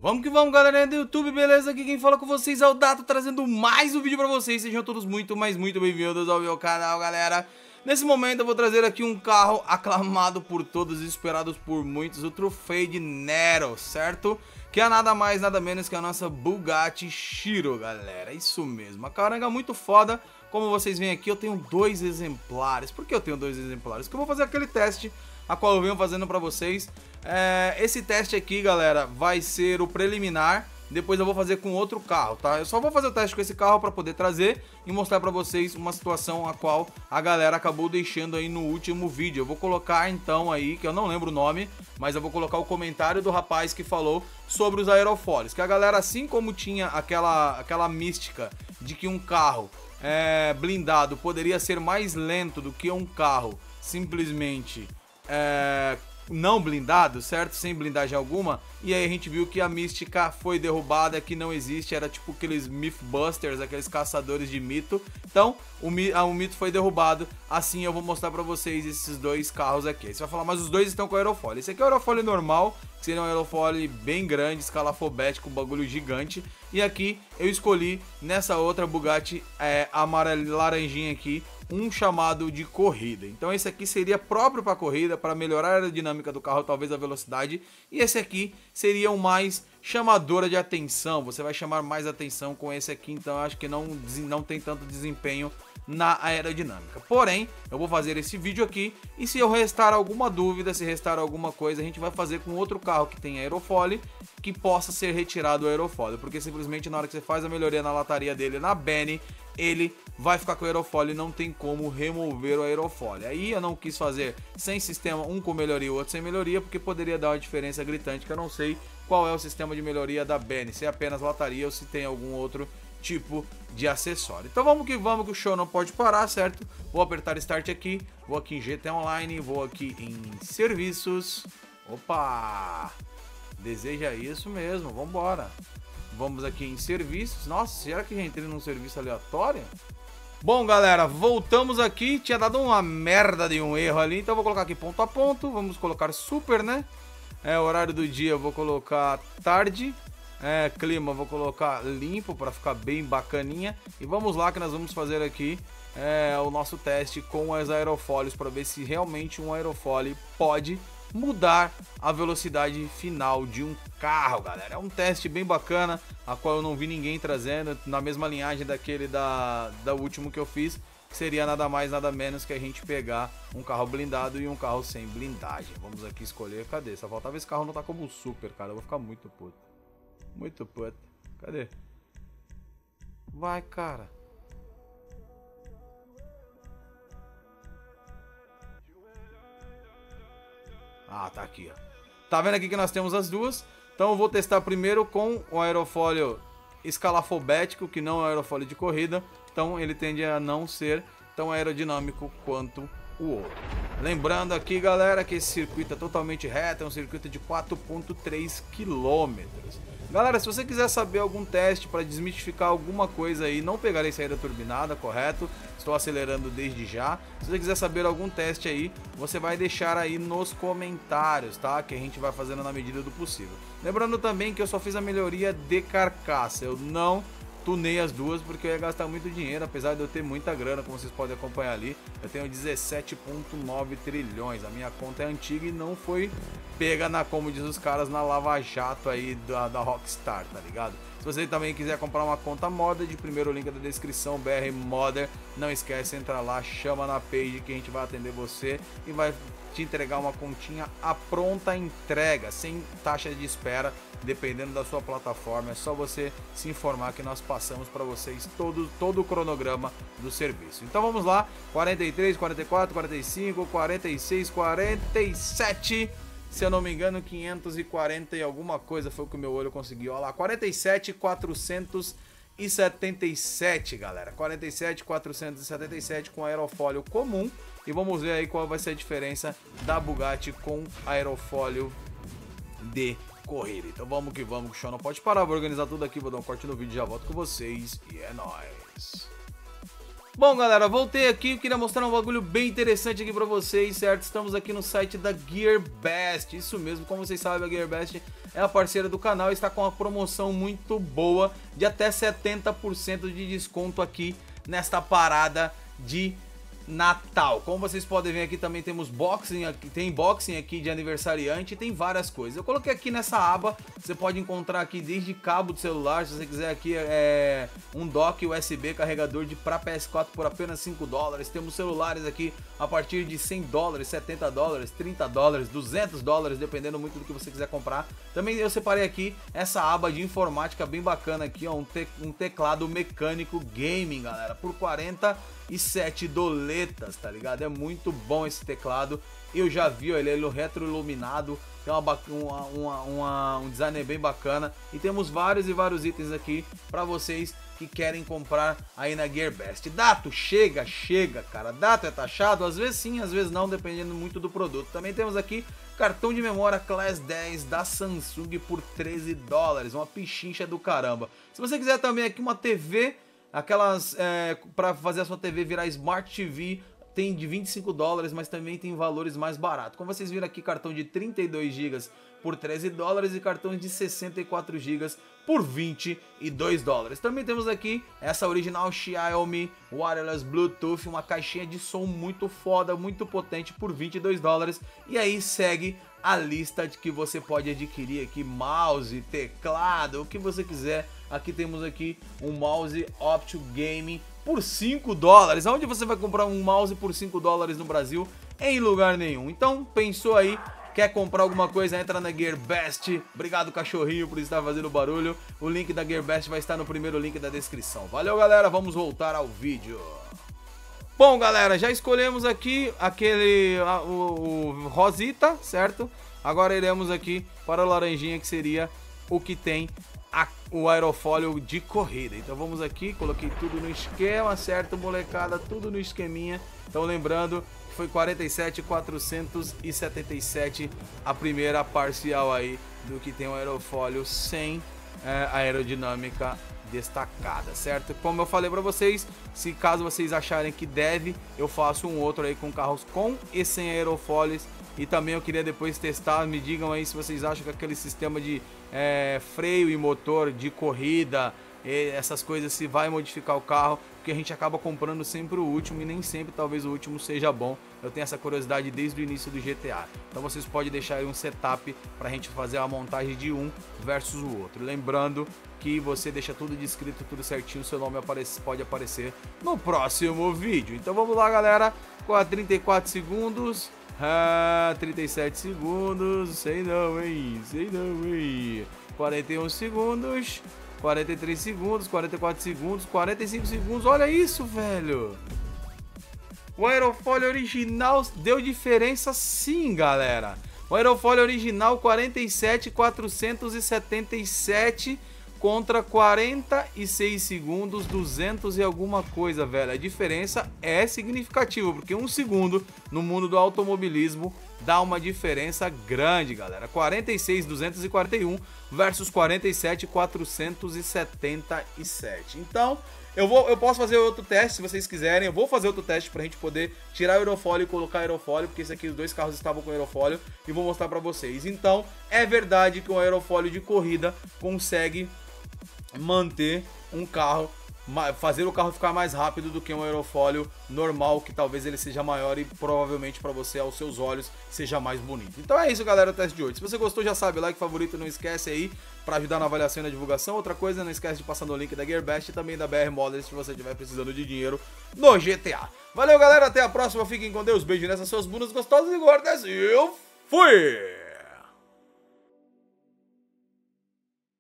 Vamos que vamos, galerinha do YouTube, beleza? Aqui quem fala com vocês é o Dato, trazendo mais um vídeo pra vocês. Sejam todos muito bem-vindos ao meu canal, galera. Nesse momento eu vou trazer aqui um carro aclamado por todos e esperados por muitos, o Trofade Nero, certo? Que é nada mais, nada menos que a nossa Bugatti Chiron, galera. Isso mesmo, a caranga muito foda. Como vocês veem aqui, eu tenho dois exemplares. Por que eu tenho dois exemplares? Porque eu vou fazer aquele teste a qual eu venho fazendo pra vocês. Esse teste aqui, galera, vai ser o preliminar. Depois eu vou fazer com outro carro, tá? Eu só vou fazer o teste com esse carro pra poder trazer e mostrar pra vocês uma situação a qual a galera acabou deixando aí no último vídeo. Eu vou colocar então aí, que eu não lembro o nome, mas eu vou colocar o comentário do rapaz que falou sobre os aerofólios. Que a galera, assim como tinha aquela mística de que um carro blindado poderia ser mais lento do que um carro simplesmente não blindado, certo? Sem blindagem alguma. E aí a gente viu que a mística foi derrubada, que não existe, era tipo aqueles Mythbusters, aqueles caçadores de mito. Então, o mito foi derrubado. Assim eu vou mostrar pra vocês esses dois carros aqui. Aí você vai falar, mas os dois estão com aerofólio. Esse aqui é o aerofólio normal, que seria um aerofólio bem grande, escalafobético, um bagulho gigante. E aqui eu escolhi, nessa outra Bugatti laranjinha aqui, um chamado de corrida. Então esse aqui seria próprio para corrida, para melhorar a aerodinâmica do carro, talvez a velocidade. E esse aqui seria o mais chamadora de atenção. Você vai chamar mais atenção com esse aqui, então eu acho que não tem tanto desempenho na aerodinâmica. Porém, eu vou fazer esse vídeo aqui e se eu restar alguma dúvida, se restar alguma coisa, a gente vai fazer com outro carro que tem aerofólio, que possa ser retirado o aerofólio, porque simplesmente na hora que você faz a melhoria na lataria dele, na Benny, ele vai ficar com o aerofólio e não tem como remover o aerofólio. Aí eu não quis fazer sem sistema, um com melhoria e o outro sem melhoria, porque poderia dar uma diferença gritante, que eu não sei qual é o sistema de melhoria da Benny, se é apenas lataria ou se tem algum outro tipo de acessório. Então vamos que o show não pode parar, certo? Vou apertar Start aqui, vou aqui em GT Online, vou aqui em Serviços. Opa! Deseja isso mesmo, vambora. Vamos aqui em Serviços. Nossa, será que já entrei num serviço aleatório? Bom, galera, voltamos aqui. Tinha dado uma merda de um erro ali, então eu vou colocar aqui ponto a ponto. Vamos colocar super, né? Horário do dia eu vou colocar tarde. Clima, vou colocar limpo para ficar bem bacaninha. E vamos lá que nós vamos fazer aqui o nosso teste com os aerofólios para ver se realmente um aerofólio pode mudar a velocidade final de um carro, galera. É um teste bem bacana, a qual eu não vi ninguém trazendo, na mesma linhagem daquele da último que eu fiz, que seria nada mais, nada menos que a gente pegar um carro blindado e um carro sem blindagem. Vamos aqui escolher, cadê? Só faltava esse carro não tá como super, cara, eu vou ficar muito puto. Muito puto. Cadê? Vai, cara. Ah, tá aqui, ó. Tá vendo aqui que nós temos as duas? Então eu vou testar primeiro com o aerofólio escalafobético, que não é aerofólio de corrida. Então ele tende a não ser tão aerodinâmico quanto o outro. Lembrando aqui, galera, que esse circuito é totalmente reto, é um circuito de 4,3 km. Galera, se você quiser saber algum teste para desmistificar alguma coisa aí, não pegarei saída turbinada, correto? Estou acelerando desde já. Se você quiser saber algum teste aí, você vai deixar aí nos comentários, tá? Que a gente vai fazendo na medida do possível. Lembrando também que eu só fiz a melhoria de carcaça, eu não tunei as duas porque eu ia gastar muito dinheiro, apesar de eu ter muita grana, como vocês podem acompanhar ali. Eu tenho 17,9 trilhões, a minha conta é antiga e não foi pega como diz os caras, na Lava Jato aí da Rockstar, tá ligado? Se você também quiser comprar uma conta Modder, primeiro link da descrição, BR Modder, não esquece, entra lá, chama na page que a gente vai atender você e vai te entregar uma continha à pronta entrega, sem taxa de espera, dependendo da sua plataforma. É só você se informar que nós passamos para vocês todo o cronograma do serviço. Então vamos lá, 43, 44, 45, 46, 47... Se eu não me engano, 540 e alguma coisa foi o que o meu olho conseguiu. Olha lá, 47.477, galera. 47.477 com aerofólio comum. E vamos ver aí qual vai ser a diferença da Bugatti com aerofólio de corrida. Então vamos que o show não pode parar. Vou organizar tudo aqui, vou dar um corte no vídeo e já volto com vocês. E é nóis. Bom, galera, voltei aqui, eu queria mostrar um bagulho bem interessante aqui pra vocês, certo? Estamos aqui no site da GearBest, isso mesmo, como vocês sabem, a GearBest é a parceira do canal e está com uma promoção muito boa de até 70% de desconto aqui nesta parada de Natal. Como vocês podem ver aqui, também temos boxing, tem boxing aqui de aniversariante, tem várias coisas. Eu coloquei aqui nessa aba, você pode encontrar aqui desde cabo de celular, se você quiser aqui um dock USB carregador para PS4 por apenas $5. Temos celulares aqui a partir de $100, $70, $30, $200, dependendo muito do que você quiser comprar. Também eu separei aqui essa aba de informática bem bacana aqui, ó, um teclado mecânico gaming, galera, por 47 doletas, tá ligado? É muito bom esse teclado. Eu já vi, ó, ele é retroiluminado, tem um design bem bacana. E temos vários itens aqui pra vocês que querem comprar aí na GearBest. Dato, chega, cara. Dato é taxado? Às vezes sim, às vezes não, dependendo muito do produto. Também temos aqui cartão de memória Class 10 da Samsung por $13, uma pichincha do caramba. Se você quiser também aqui uma TV, aquelas para fazer a sua TV virar Smart TV, tem de $25, mas também tem valores mais baratos. Como vocês viram aqui, cartão de 32 GB por $13 e cartões de 64 GB por $22. Também temos aqui essa original Xiaomi Wireless Bluetooth, uma caixinha de som muito foda, muito potente por $22. E aí segue a lista de que você pode adquirir aqui mouse, teclado, o que você quiser. Aqui temos aqui um mouse Optio Gaming por $5. Aonde você vai comprar um mouse por $5 no Brasil? Em lugar nenhum. Então, pensou aí, quer comprar alguma coisa, entra na GearBest. Obrigado, cachorrinho, por estar fazendo barulho. O link da GearBest vai estar no primeiro link da descrição. Valeu, galera, vamos voltar ao vídeo. Bom, galera, já escolhemos aqui o Rosita, certo? Agora iremos aqui para o laranjinha, que seria o que tem o aerofólio de corrida. Então vamos aqui, coloquei tudo no esquema, certo, molecada? Tudo no esqueminha. Então lembrando que foi 47.477 a primeira parcial aí do que tem o aerofólio sem aerodinâmica destacada, certo? Como eu falei pra vocês, se caso vocês acharem que deve, eu faço um outro aí com carros com e sem aerofólios. E também eu queria depois testar, me digam aí se vocês acham que aquele sistema de freio e motor de corrida, essas coisas, se vai modificar o carro, porque a gente acaba comprando sempre o último e nem sempre talvez o último seja bom. Eu tenho essa curiosidade desde o início do GTA. Então vocês podem deixar aí um setup pra gente fazer a montagem de um versus o outro. Lembrando que você deixa tudo descrito, tudo certinho, seu nome pode aparecer no próximo vídeo. Então vamos lá, galera, com a 34 segundos. 37 segundos, sei não, hein? 41 segundos, 43 segundos, 44 segundos, 45 segundos, olha isso, velho! O aerofólio original deu diferença sim, galera. O aerofólio original 47.477 contra 46 segundos, 200 e alguma coisa, velho. A diferença é significativa, porque um segundo no mundo do automobilismo dá uma diferença grande, galera. 46.241 versus 47.477. Então, eu posso fazer outro teste se vocês quiserem. Eu vou fazer outro teste pra gente poder tirar o aerofólio e colocar aerofólio, porque esse aqui, os dois carros estavam com aerofólio, e vou mostrar pra vocês. Então, é verdade que o aerofólio de corrida consegue manter um carro, fazer o carro ficar mais rápido do que um aerofólio normal, que talvez ele seja maior e provavelmente para você, aos seus olhos, seja mais bonito. Então é isso, galera, o teste de hoje. Se você gostou, já sabe, like, favorito, não esquece aí para ajudar na avaliação e na divulgação. Outra coisa, não esquece de passar no link da GearBest e também da BR Models se você estiver precisando de dinheiro no GTA. Valeu, galera, até a próxima, fiquem com Deus, beijo nessas suas bundas gostosas e gordas, eu fui!